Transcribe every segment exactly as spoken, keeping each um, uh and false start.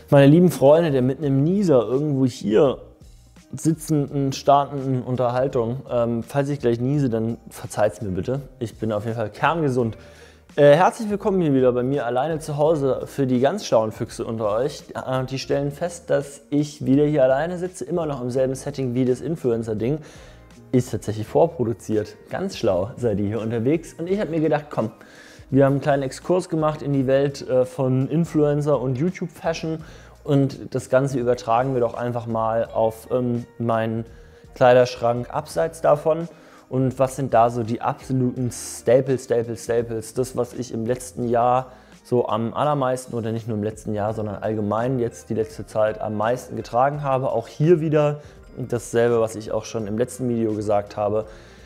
Meine lieben Freunde der mitten im Nieser irgendwo hier sitzenden, startenden Unterhaltung. Ähm, falls ich gleich niese, dann verzeiht es mir bitte. Ich bin auf jeden Fall kerngesund. Äh, herzlich willkommen hier wieder bei mir alleine zu Hause für die ganz schlauen Füchse unter euch. Äh, die stellen fest, dass ich wieder hier alleine sitze, immer noch im selben Setting wie das Influencer-Ding. Ist tatsächlich vorproduziert. Ganz schlau seid ihr hier unterwegs. Und ich habe mir gedacht, komm, wir haben einen kleinen Exkurs gemacht in die Welt äh, von Influencer und YouTube-Fashion und das Ganze übertragen wir doch einfach mal auf ähm, meinen Kleiderschrank abseits davon. Und was sind da so die absoluten Staples, Staples, Staples? Das, was ich im letzten Jahr so am allermeisten, oder nicht nur im letzten Jahr, sondern allgemein jetzt die letzte Zeit am meisten getragen habe. Auch hier wieder dasselbe, was ich auch schon im letzten Video gesagt habe.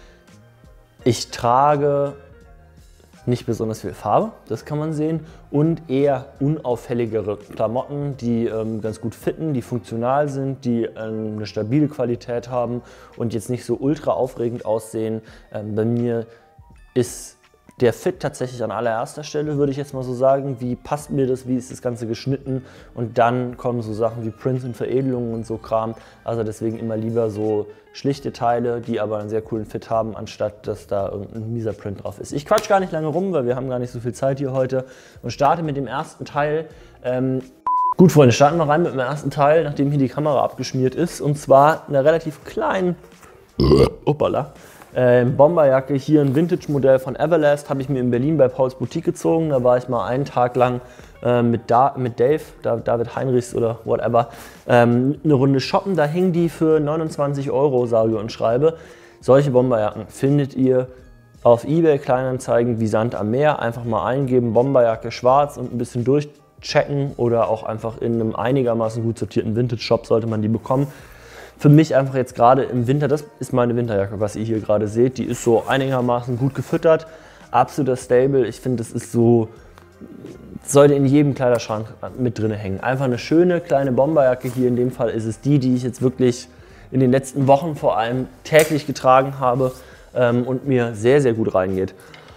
Ich trage nicht besonders viel Farbe, das kann man sehen, und eher unauffälligere Klamotten, die ähm, ganz gut fitten, die funktional sind, die ähm, eine stabile Qualität haben und jetzt nicht so ultra aufregend aussehen. Ähm, bei mir ist der Fit tatsächlich an allererster Stelle, würde ich jetzt mal so sagen. Wie passt mir das, wie ist das Ganze geschnitten, und dann kommen so Sachen wie Prints und Veredelungen und so Kram. Also deswegen immer lieber so schlichte Teile, die aber einen sehr coolen Fit haben, anstatt dass da irgendein mieser Print drauf ist. Ich quatsch gar nicht lange rum, weil wir haben gar nicht so viel Zeit hier heute, und starte mit dem ersten Teil. Ähm Gut, Freunde, starten wir rein mit dem ersten Teil, nachdem hier die Kamera abgeschmiert ist, und zwar einer relativ kleinen Uppala. Äh, Bomberjacke, hier ein Vintage-Modell von Everlast, habe ich mir in Berlin bei Pauls Boutique gezogen. Da war ich mal einen Tag lang äh, mit, da mit Dave, David Heinrichs oder whatever, ähm, eine Runde shoppen. Da hing die für neunundzwanzig Euro, sage und schreibe. Solche Bomberjacken findet ihr auf eBay Kleinanzeigen wie Sand am Meer. Einfach mal eingeben, Bomberjacke schwarz, und ein bisschen durchchecken, oder auch einfach in einem einigermaßen gut sortierten Vintage-Shop sollte man die bekommen. Für mich einfach jetzt gerade im Winter, das ist meine Winterjacke, was ihr hier gerade seht, die ist so einigermaßen gut gefüttert, absoluter Stable. Ich finde, das ist so, sollte in jedem Kleiderschrank mit drin hängen. Einfach eine schöne kleine Bomberjacke, hier in dem Fall ist es die, die ich jetzt wirklich in den letzten Wochen vor allem täglich getragen habe ähm, und mir sehr, sehr gut reingeht.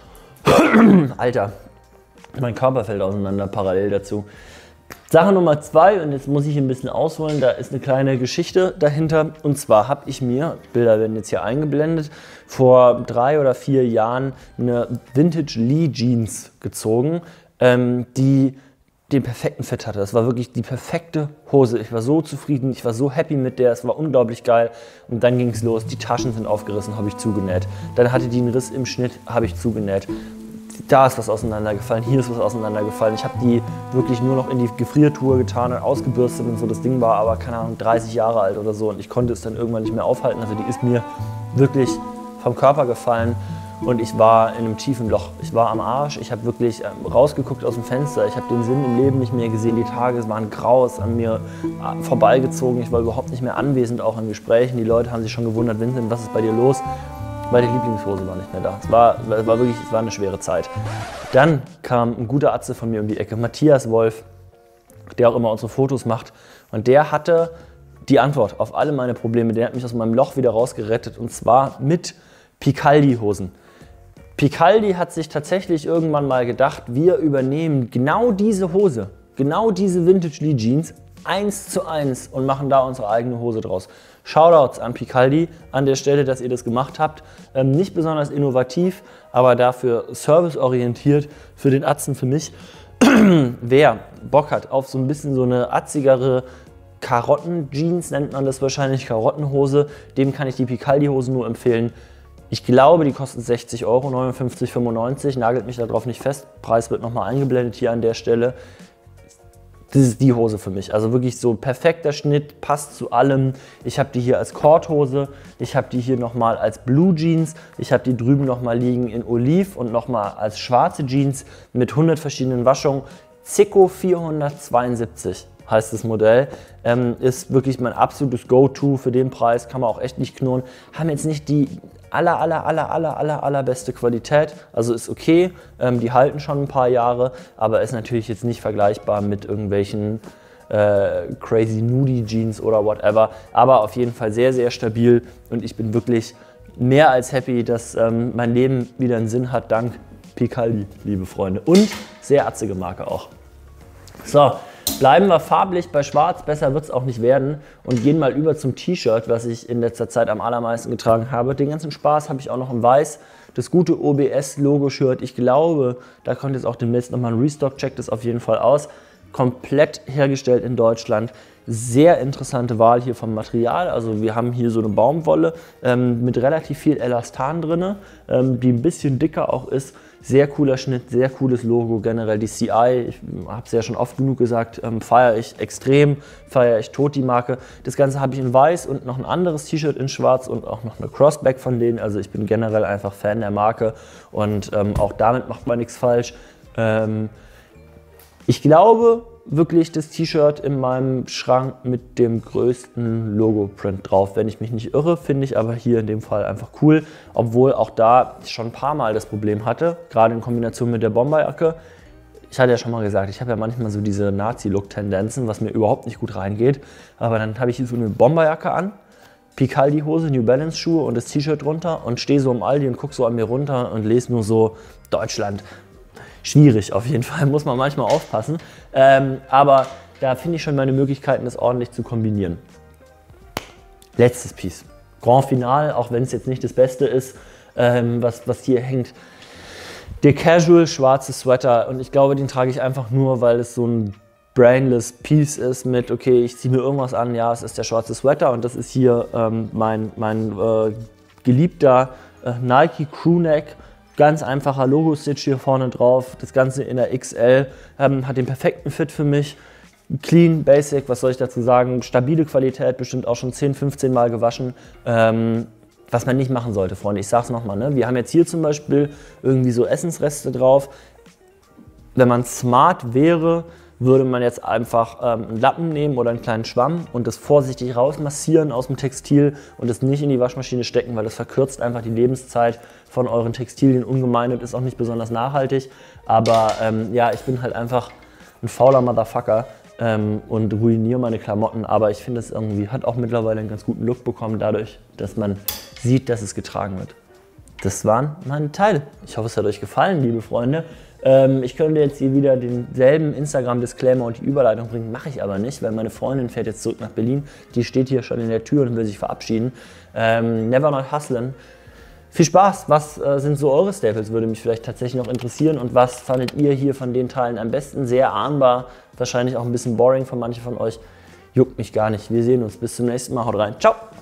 Alter, mein Körper fällt auseinander parallel dazu. Sache Nummer zwei, und jetzt muss ich ein bisschen ausholen, da ist eine kleine Geschichte dahinter. Und zwar habe ich mir, Bilder werden jetzt hier eingeblendet, vor drei oder vier Jahren eine Vintage Lee Jeans gezogen, ähm, die den perfekten Fit hatte. Das war wirklich die perfekte Hose. Ich war so zufrieden, ich war so happy mit der, es war unglaublich geil. Und dann ging es los, die Taschen sind aufgerissen, habe ich zugenäht. Dann hatte die einen Riss im Schnitt, habe ich zugenäht. Da ist was auseinandergefallen, hier ist was auseinandergefallen. Ich habe die wirklich nur noch in die Gefriertruhe getan und ausgebürstet und so. Das Ding war aber, keine Ahnung, dreißig Jahre alt oder so, und ich konnte es dann irgendwann nicht mehr aufhalten. Also die ist mir wirklich vom Körper gefallen und ich war in einem tiefen Loch. Ich war am Arsch, ich habe wirklich rausgeguckt aus dem Fenster. Ich habe den Sinn im Leben nicht mehr gesehen. Die Tage waren grau, es an mir vorbeigezogen. Ich war überhaupt nicht mehr anwesend, auch in Gesprächen. Die Leute haben sich schon gewundert, Vincent, was ist bei dir los? Weil die Lieblingshose war nicht mehr da. Es war, es war wirklich, es war eine schwere Zeit. Dann kam ein guter Atze von mir um die Ecke, Matthias Wolf, der auch immer unsere Fotos macht. Und der hatte die Antwort auf alle meine Probleme. Der hat mich aus meinem Loch wieder rausgerettet, und zwar mit Picaldi-Hosen. Picaldi hat sich tatsächlich irgendwann mal gedacht, wir übernehmen genau diese Hose, genau diese Vintage Lee Jeans, eins zu eins, und machen da unsere eigene Hose draus. Shoutouts an Picaldi an der Stelle, dass ihr das gemacht habt. Ähm, nicht besonders innovativ, aber dafür serviceorientiert für den Atzen, für mich. Wer Bock hat auf so ein bisschen so eine atzigere Karotten-Jeans, nennt man das wahrscheinlich, Karottenhose, dem kann ich die Picaldi-Hose nur empfehlen. Ich glaube, die kosten sechzig Euro, neunundfünfzig fünfundneunzig, nagelt mich darauf nicht fest. Preis wird nochmal eingeblendet hier an der Stelle. Das ist die Hose für mich, also wirklich so perfekter Schnitt, passt zu allem. Ich habe die hier als Korthose, ich habe die hier nochmal als Blue Jeans, ich habe die drüben nochmal liegen in Oliv und nochmal als schwarze Jeans mit hundert verschiedenen Waschungen. Zico vierhundertzweiundsiebzig heißt das Modell, ähm, ist wirklich mein absolutes Go-To für den Preis, kann man auch echt nicht knurren. Haben jetzt nicht die aller, aller, aller, aller, aller, allerbeste Qualität, also ist okay, ähm, die halten schon ein paar Jahre, aber ist natürlich jetzt nicht vergleichbar mit irgendwelchen äh, Crazy Nudie Jeans oder whatever, aber auf jeden Fall sehr, sehr stabil, und ich bin wirklich mehr als happy, dass ähm, mein Leben wieder einen Sinn hat, dank Picaldi, liebe Freunde, und sehr atzige Marke auch. So, Bleiben wir farblich bei Schwarz, besser wird es auch nicht werden und gehen mal über zum T-Shirt, was ich in letzter Zeit am allermeisten getragen habe. Den ganzen Spaß habe ich auch noch in Weiß. Das gute O B S-Logo-Shirt, ich glaube, da kommt jetzt auch demnächst nochmal ein Restock, checkt das auf jeden Fall aus. Komplett hergestellt in Deutschland. Sehr interessante Wahl hier vom Material. Also wir haben hier so eine Baumwolle ähm, mit relativ viel Elastan drin, ähm, die ein bisschen dicker auch ist. Sehr cooler Schnitt, sehr cooles Logo. Generell die C I, ich habe es ja schon oft genug gesagt, ähm, feiere ich extrem, feiere ich tot die Marke. Das Ganze habe ich in Weiß und noch ein anderes T-Shirt in Schwarz und auch noch eine Crossback von denen. Also ich bin generell einfach Fan der Marke und ähm, auch damit macht man nichts falsch. Ähm, ich glaube wirklich das T-Shirt in meinem Schrank mit dem größten Logo-Print drauf. Wenn ich mich nicht irre, finde ich aber hier in dem Fall einfach cool. Obwohl auch da ich schon ein paar Mal das Problem hatte, gerade in Kombination mit der Bomberjacke. Ich hatte ja schon mal gesagt, ich habe ja manchmal so diese Nazi-Look-Tendenzen, was mir überhaupt nicht gut reingeht. Aber dann habe ich hier so eine Bomberjacke an, Picaldi-Hose, New Balance-Schuhe und das T-Shirt drunter und stehe so im Aldi und gucke so an mir runter und lese nur so Deutschland. Schwierig auf jeden Fall, muss man manchmal aufpassen. Ähm, aber da finde ich schon meine Möglichkeiten, das ordentlich zu kombinieren. Letztes Piece. Grand Finale, auch wenn es jetzt nicht das Beste ist, ähm, was, was hier hängt. Der Casual schwarze Sweater und ich glaube, den trage ich einfach nur, weil es so ein brainless Piece ist mit, okay, ich ziehe mir irgendwas an, ja, es ist der schwarze Sweater und das ist hier ähm, mein, mein äh, geliebter äh, Nike Crewneck. Ganz einfacher Logo-Stitch hier vorne drauf, das Ganze in der X L, ähm, hat den perfekten Fit für mich. Clean, basic, was soll ich dazu sagen, stabile Qualität, bestimmt auch schon zehn, fünfzehn Mal gewaschen. Ähm, was man nicht machen sollte, Freunde, ich sag's nochmal, ne? Wir haben jetzt hier zum Beispiel irgendwie so Essensreste drauf. Wenn man smart wäre, würde man jetzt einfach ähm, einen Lappen nehmen oder einen kleinen Schwamm und das vorsichtig rausmassieren aus dem Textil und es nicht in die Waschmaschine stecken, weil das verkürzt einfach die Lebenszeit von euren Textilien ungemein und ist auch nicht besonders nachhaltig. Aber ähm, ja, ich bin halt einfach ein fauler Motherfucker ähm, und ruiniere meine Klamotten. Aber ich finde, es irgendwie hat auch mittlerweile einen ganz guten Look bekommen, dadurch, dass man sieht, dass es getragen wird. Das waren meine Teile. Ich hoffe, es hat euch gefallen, liebe Freunde. Ähm, ich könnte jetzt hier wieder denselben Instagram-Disclaimer und die Überleitung bringen, mache ich aber nicht, weil meine Freundin fährt jetzt zurück nach Berlin. Die steht hier schon in der Tür und will sich verabschieden. Ähm, never not hustlen. Viel Spaß. Was äh, sind so eure Staples? Würde mich vielleicht tatsächlich noch interessieren. Und was fandet ihr hier von den Teilen am besten? Sehr ahnbar, wahrscheinlich auch ein bisschen boring von manchen von euch. Juckt mich gar nicht. Wir sehen uns. Bis zum nächsten Mal. Haut rein. Ciao.